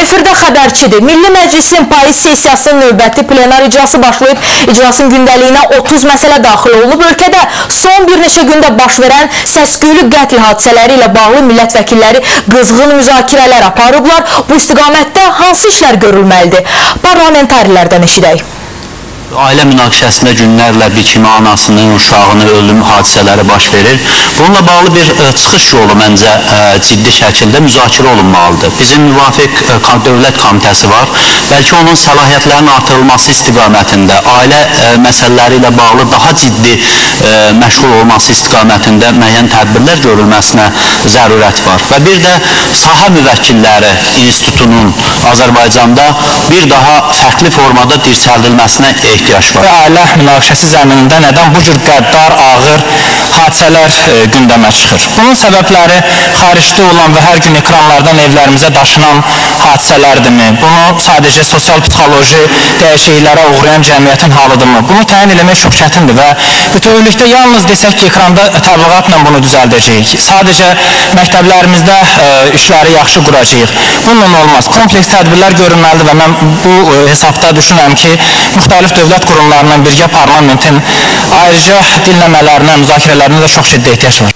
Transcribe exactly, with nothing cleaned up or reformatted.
Efirdə xəbərçidir. Milli Məclisin payız sessiyasının növbəti plenar icrası başlayıb. İclasın gündəliyinə otuz məsələ daxil olunub. Ölkədə son bir neçə gündə baş verən səs-küylü qətl hadisələri ilə bağlı millət vəkilləri qızğın müzakirələr aparıblar. Bu istiqamətdə hansı işlər görülməlidir? Parlamentarlərdən eşidək. Ailə münaqişəsində günlərlə bir kimi anasının, uşağının ölüm hadisələri baş verir. Bununla bağlı bir e, çıxış yolu məncə e, ciddi şəkildə müzakirə olunmalıdır. Bizim müvafiq e, dövlət komitəsi var. Bəlkə onun səlahiyyətlərinin artırılması istiqamətində, ailə e, məsələləri ilə bağlı daha ciddi e, məşğul olması istiqamətində müəyyən tədbirlər görülməsinə zərurət var. Və bir də sahə müvəkkilləri institutunun Azərbaycanda bir daha fərqli formada dirçəldilməsinə ehtiyac var. Ailə münaqişəsi zəminində nədən bu cür qəddar, ağır hadisələr e, gündəmə çıxır? Bunun səbəbləri xaricdə olan və hər gün ekranlardan evlərimizə daşınan hadisələrdirmi? Bunu sadəcə sosial-psixoloji dəyişikliklərə uğrayan cəmiyyətin halıdırmı? Bunu təyin eləmək çox çətindir və bütövlükdə yalnız desək ki, ekranda təbliğatla bunu düzəldəcəyik. Sadəcə məktəblərimizdə e, işləri yaxşı quracağıq. Bununla olmaz. Kompleks tədbirlər görülməlidir və mən bu e, hesabda düşünürəm ki, müxtəlif dövlət qurumlarından birgə parlamentin ayrıca dinləmələrinə, müzakirələrinə də çox ciddi ehtiyac var.